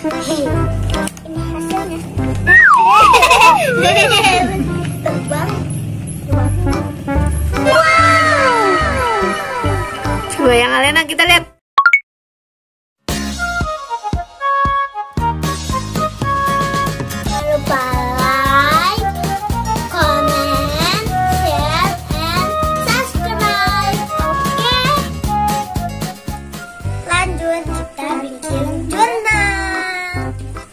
Ini hasilnya. Terbang. Wow. Coba yang Alena kita lihat. Jangan lupa like, comment, share, and subscribe. Oke. Lanjut kita bikin jurnal.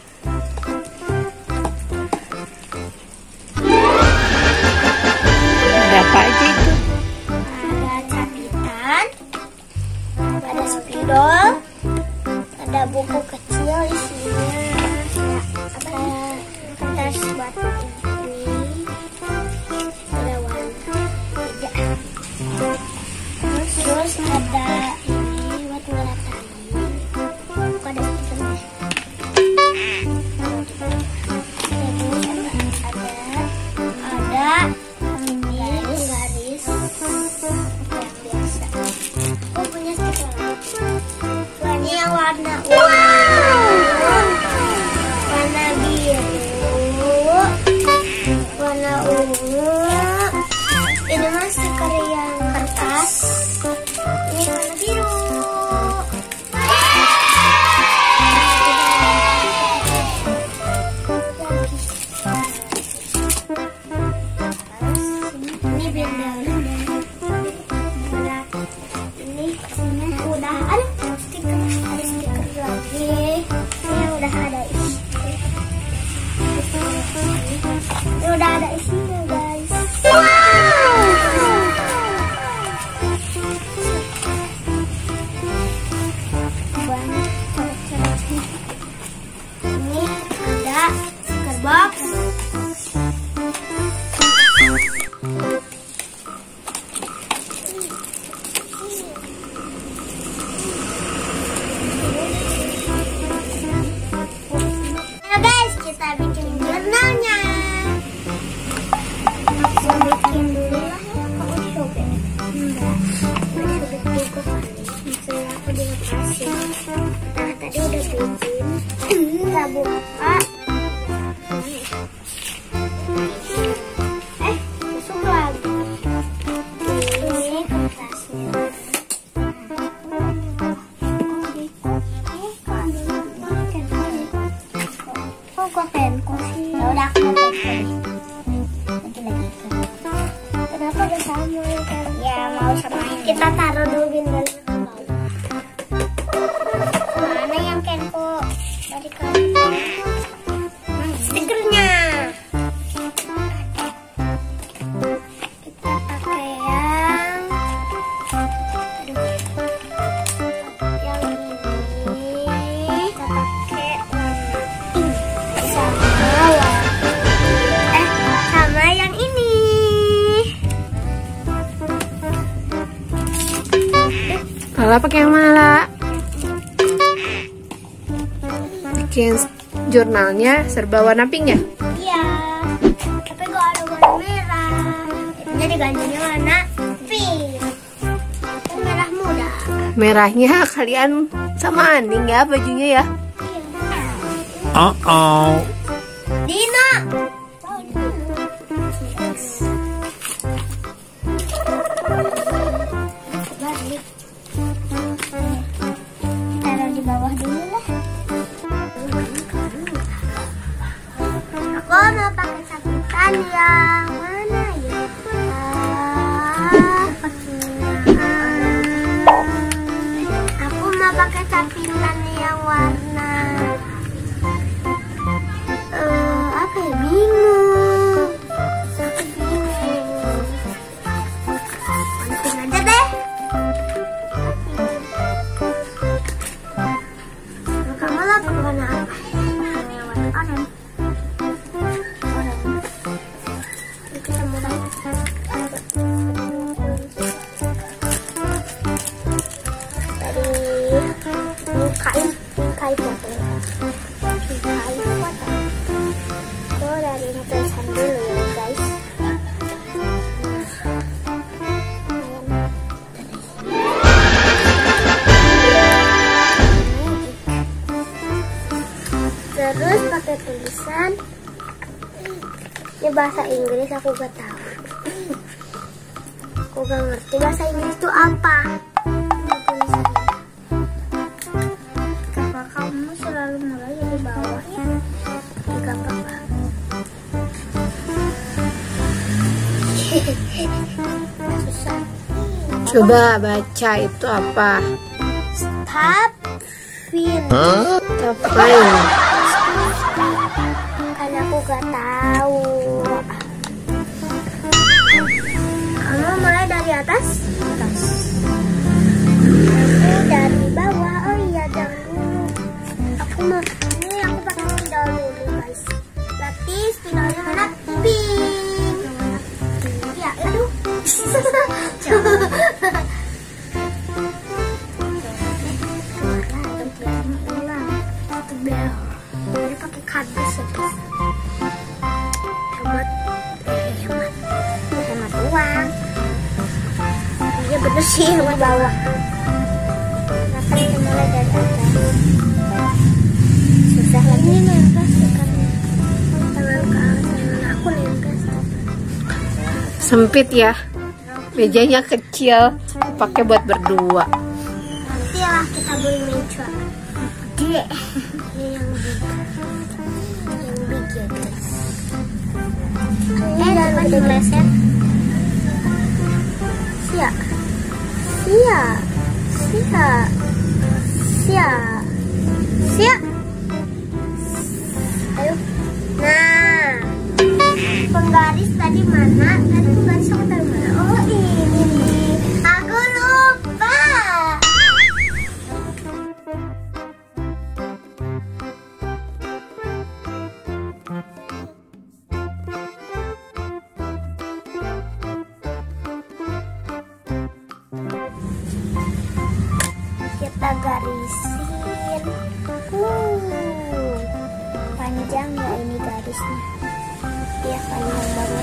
Ada apa aja itu? Ada capitan, ada spidol, ada buku kecil isinya, ada kertas buat ini, ada warna tiga. Terus ada ini buat ngeratain. Kok ada stikernya? Ada ini garis yang biasa. Aku punya stiker lagi. Yang warna warna biru, warna ungu. Ini mah stiker yang kertas. Ini warna biru. Ini benda. Ini udah ada stiker lagi. Ini udah ada isinya. Ini udah ada isinya, guys. Banyak coret-coretnya. Ini ada stiker box. Nah guys, kita bikin jurnalnya. Langsung bikin dulu lah ya. Kamu sobek. Enggak. Sobek buku kali. Misalnya aku dikasih. Nah tadi udah bikin. Kita buka. Masuk lagi. Ini kertasnya. Kok penku sih? Ya udah aku mau penku lagi. Kenapa udah sama ya kan? Ya mau samain. Kita taruh dulu bindalnya ke bawah. Mana yang penku? Dari kanan. Stikernya. Kita pakai yang yang ini. Kita pakai sama yang ini. Lala pakai yang mana? Bikin jurnalnya serba warna pink ya? Iya. Tapi gak ada warna merah. Jadi gantinya warna pink. Itu merah muda. Merahnya kalian sama Aning ya bajunya ya? Iya. Dina. Balik. Taruh di bawah dulu lah. Aku mau pakai capitan yang mana ya? Aku mau pakai capitan yang warna apa ya? Bingung. Langsung aja deh. Kamu lah pakai warna apa? Yang warna oranye. Kita mulai. Dari bingkai foto. So dari tulisan dulu ya guys. Terus pakai tulisan. Ini bahasa Inggris, aku gak tahu. Aku gak ngerti bahasa Inggris itu apa. Ini tulisannya. Kakak kamu selalu mulai dari bawah ya. Gak apa-apa. Susah. Coba baca itu apa? Stop film. Apa ini? Karena aku gak tahu. Kamu mulai dari atas? Atas. Aku dari bawah. Oh iya, jangan dulu. Ini aku pakai spidol dulu, guys. Berarti spidolnya mana? Pink. Ya, aduh. Ini pakai kardus ya, guys. Hemat uang. Iya bener sih, hemat bawah. Kenapa ini mulai dari atas? Susah lagi. Ini nempel kan. Tangan ke atas, tangan aku nempel. Sempit ya. Mejanya kecil, pakai buat berdua. Nanti lah kita beli meja gede. Ini yang big. Yang big ya, guys. Jangan pada meleset. Siap. Ayo. Nah, penggaris tadi mana? Tadi penggaris aku taruh mana? Oh ini. Aku lupa. Kita garisin. Panjang ya ini garisnya. Iya, panjang banget.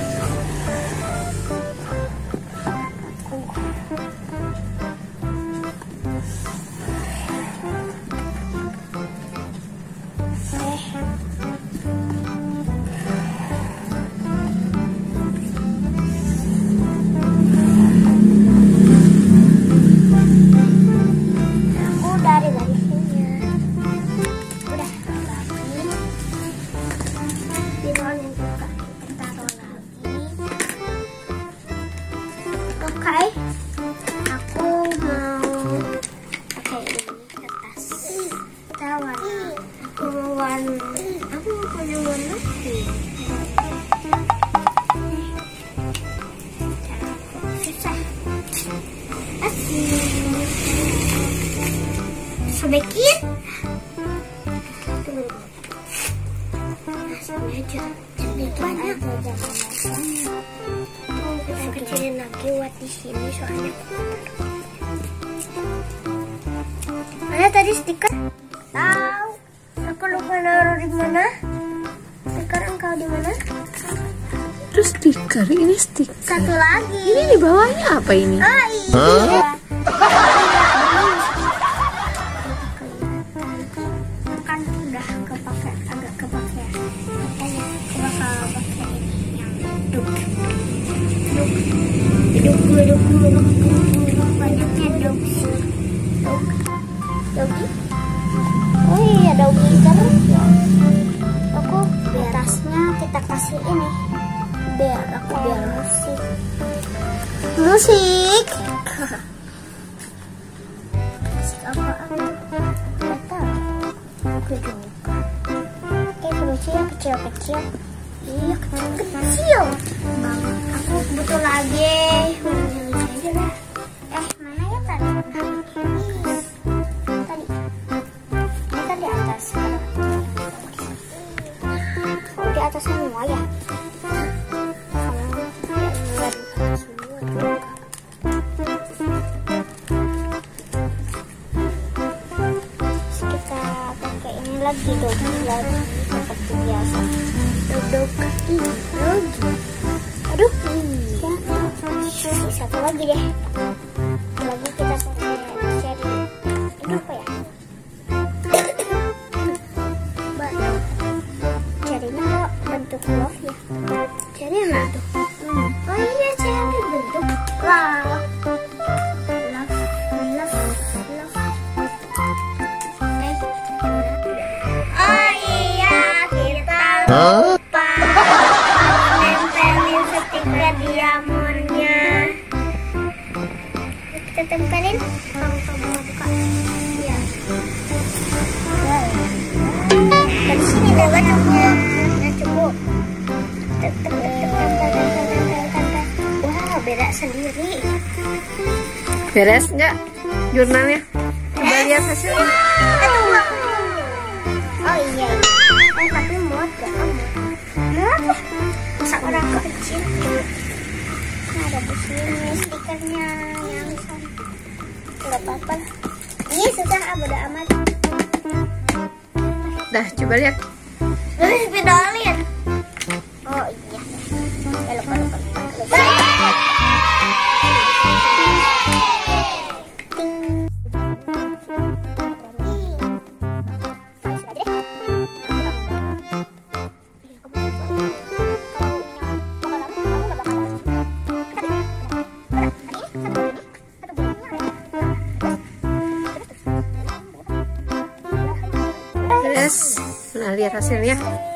Sobekin. Aja. Banyak. Kita kecilin lagi buat di sini soalnya. Mana tadi stiker? Tahu. Aku lupa naruh di mana. Stiker engkau di mana? Itu stiker, ini stiker. Satu lagi. Ini di bawahnya apa ini? Oh iya. Kan udah kepake, agak kepake. Makanya aku bakal pakai ini yang duk. Banyaknya duk. Dogi. Oh iya, dogi terus ya. Aku di atasnya kita kasih ini. Biar musik. Musik apa? Gak tahu. Aku juga. Terusnya kecil-kecil. Iya, kecil banget. Aku butuh lagi. Aja lah. Mana ya tadi? Ini kan di atas. Oh, di atas semua ya. Lagi seperti biasa. Aduh, satu lagi deh. Lagi kita cari. Ini apa ya? love ya. Cherry mana tuh? Oh iya, cherry bentuk love. Oh iya, kita lupa nempelin stiker diamonnya. Kita tempelin. Kamu buka. Iya. Dari sini juga cukup. Nah, cukup. Wow, beda sendiri. Beres nggak jurnalnya? Coba lihat hasilnya. Oh iya. Tapi muat gak? Muat lah. Masa orang kecil. Ada di sini stikernya yang sana. Nggak apa-apa lah. Ini sudah bodo amat. Dah, coba lihat. Terus spidolin. Oh iya. Lupa. Beres. Nah, lihat hasilnya.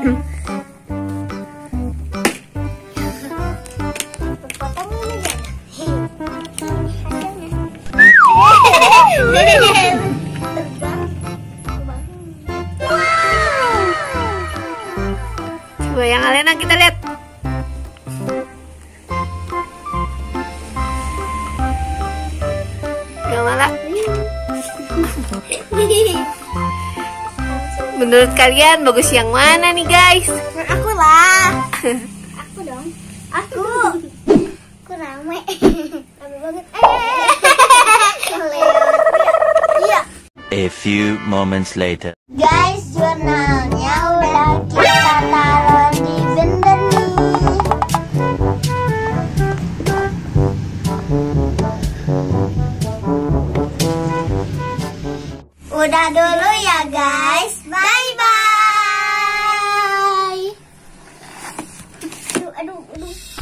Coba yang Alena kita lihat. Yang mana? Menurut kalian bagus yang mana nih guys? Aku lah. Aku dong. Aku rame. Rame banget. Iya. A few moments later. Guys, jurnalnya udah kita taruh di blender nih. Udah dulu ya guys. Bye bye. Aduh.